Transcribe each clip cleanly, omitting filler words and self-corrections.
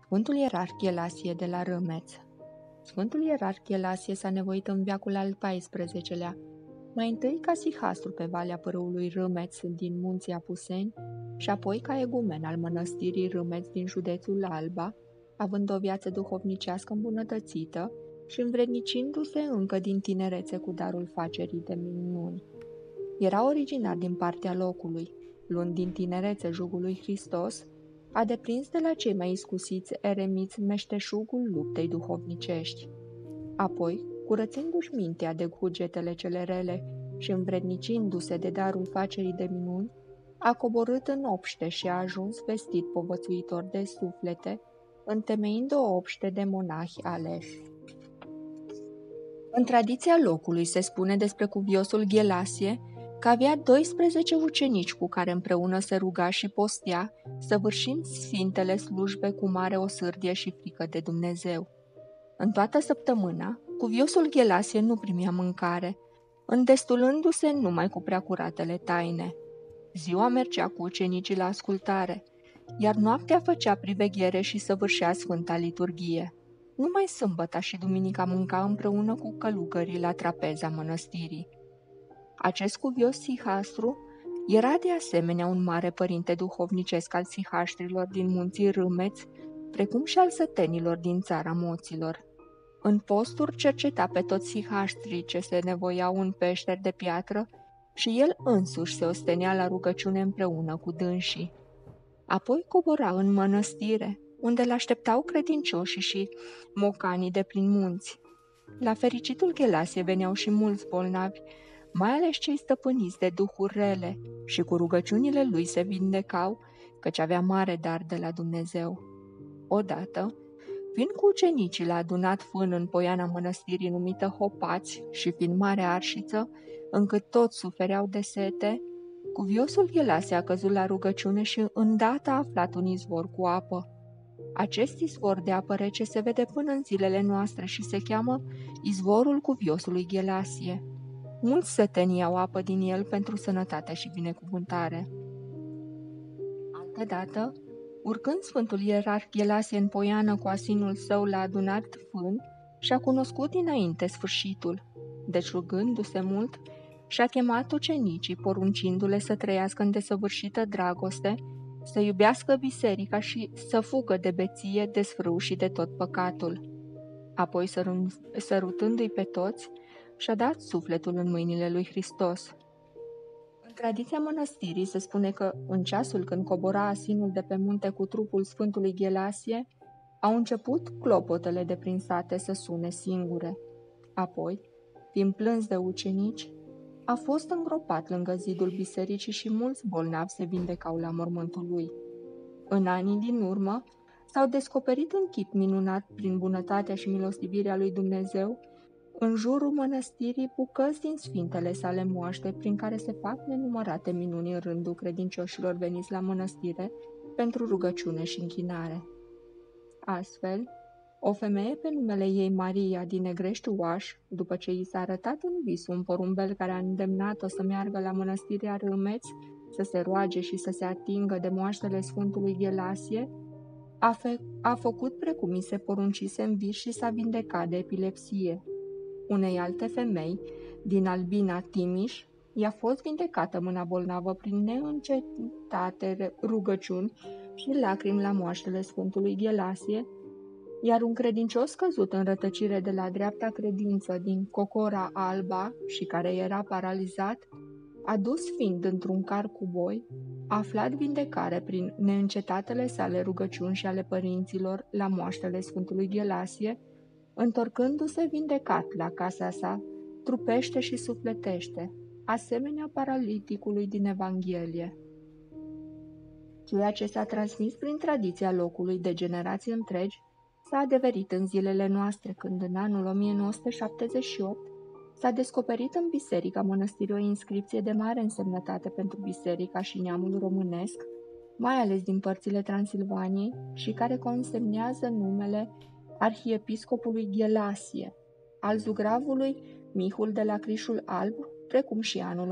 Sfântul Ierarh Ghelasie de la Râmeț. Sfântul Ierarh Ghelasie s-a nevoit în veacul al XIV-lea, mai întâi ca sihastru pe valea pârâului Râmeț din munții Apuseni și apoi ca egumen al mănăstirii Râmeț din județul Alba, având o viață duhovnicească îmbunătățită și învrednicindu-se încă din tinerețe cu darul facerii de minuni. Era originar din partea locului, luând din tinerețe jugul lui Hristos, a deprins de la cei mai iscusiți eremiți meșteșugul luptei duhovnicești. Apoi, curățindu-și mintea de cugetele cele rele și învrednicindu-se de darul facerii de minuni, a coborât în obște și a ajuns vestit povățuitor de suflete, întemeind o obște de monahi aleși. În tradiția locului se spune despre cuviosul Ghelasie că avea 12 ucenici cu care împreună se ruga și postea, săvârșind sfintele slujbe cu mare osârdie și frică de Dumnezeu. În toată săptămâna, cuviosul Ghelasie nu primea mâncare, îndestulându-se numai cu preacuratele taine. Ziua mergea cu ucenicii la ascultare, iar noaptea făcea priveghere și săvârșea sfânta liturghie. Numai sâmbăta și duminica mânca împreună cu călugării la trapeza mănăstirii. Acest cuvios sihastru era de asemenea un mare părinte duhovnicesc al sihaștrilor din munții Râmeț, precum și al sătenilor din țara Moților. În posturi cerceta pe toți sihaștrii ce se nevoiau în peșteri de piatră și el însuși se ostenea la rugăciune împreună cu dânsii. Apoi cobora în mănăstire, unde l-așteptau credincioșii și mocanii de prin munți. La fericitul Ghelasie veneau și mulți bolnavi, mai ales cei stăpâniți de duhuri rele, și cu rugăciunile lui se vindecau, căci avea mare dar de la Dumnezeu. Odată, fiind cu ucenicii la adunat fân în poiana mănăstirii numită Hopați și fiind mare arșiță, încât toți sufereau de sete, cuviosul Ghelasie a căzut la rugăciune și îndată a aflat un izvor cu apă. Acest izvor de apă rece se vede până în zilele noastre și se cheamă izvorul cuviosului Ghelasie. Mulți săteni iau apă din el pentru sănătate și binecuvântare. Altădată, urcând Sfântul Ierarh Ghelasie în poiană cu asinul său la adunat fân, și-a cunoscut dinainte sfârșitul. Deci, rugându-se mult, și-a chemat ucenicii, poruncindu-le să trăiască în desăvârșită dragoste, să iubească biserica și să fugă de beție, de sfrâu și de tot păcatul. Apoi, sărutându-i pe toți, și-a dat sufletul în mâinile lui Hristos. În tradiția mănăstirii se spune că, în ceasul când cobora asinul de pe munte cu trupul Sfântului Ghelasie, au început clopotele de prin sate să sune singure. Apoi, fiind plâns de ucenici, a fost îngropat lângă zidul bisericii și mulți bolnavi se vindecau la mormântul lui. În anii din urmă, s-au descoperit în chip minunat prin bunătatea și milostivirea lui Dumnezeu în jurul mănăstirii bucăți din sfintele sale moaște, prin care se fac nenumărate minuni în rândul credincioșilor veniți la mănăstire pentru rugăciune și închinare. Astfel, o femeie pe numele ei Maria din Negrești Oaș, după ce i s-a arătat în vis un porumbel care a îndemnat-o să meargă la mănăstirea Râmeț, să se roage și să se atingă de moaștele Sfântului Ghelasie, a făcut precum i se poruncise în vis și s-a vindecat de epilepsie. Unei alte femei, din Albina Timiș, i-a fost vindecată mâna bolnavă prin neîncetate rugăciuni și lacrimi la moaștele Sfântului Ghelasie, iar un credincios căzut în rătăcire de la dreapta credință din Cocora Alba și care era paralizat, adus fiind într-un car cu boi, a aflat vindecare prin neîncetatele sale rugăciuni și ale părinților la moaștele Sfântului Ghelasie, întorcându-se vindecat la casa sa, trupește și sufletește, asemenea paraliticului din Evanghelie. Ceea ce s-a transmis prin tradiția locului de generații întregi s-a adeverit în zilele noastre, când în anul 1978 s-a descoperit în biserica mănăstirii o inscripție de mare însemnătate pentru biserica și neamul românesc, mai ales din părțile Transilvaniei, și care consemnează numele arhiepiscopului Ghelasie, al zugravului Mihul de la Crișul Alb, precum și anul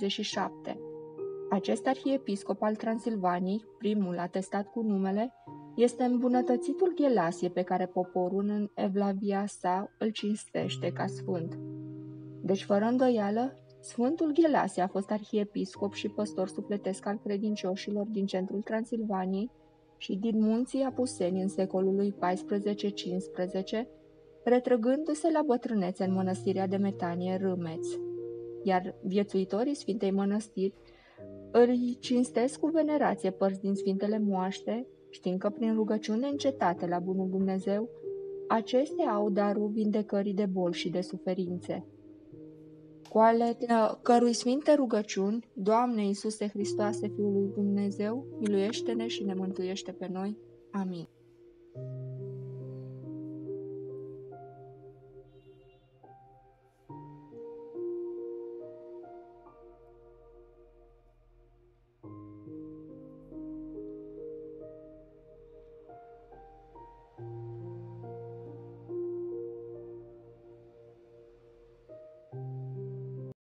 1337. Acest arhiepiscop al Transilvaniei, primul atestat cu numele, Este îmbunătățitul Ghelasie pe care poporul în evlavia sa îl cinstește ca sfânt. Deci, fără îndoială, Sfântul Ghelasie a fost arhiepiscop și păstor sufletesc al credincioșilor din centrul Transilvaniei și din munții Apuseni în secolului XIV-XV, retrăgându-se la bătrânețe în mănăstirea de Metanie Râmeț. Iar viețuitorii Sfintei Mănăstiri îi cinstesc cu venerație părți din Sfintele Moaște, știind că prin rugăciune încetate la Bunul Dumnezeu, acestea au darul vindecării de boli și de suferințe. Cu ale cărui sfinte rugăciuni, Doamne Iisuse Hristoase, Fiul lui Dumnezeu, miluiește-ne și ne mântuiește pe noi. Amin.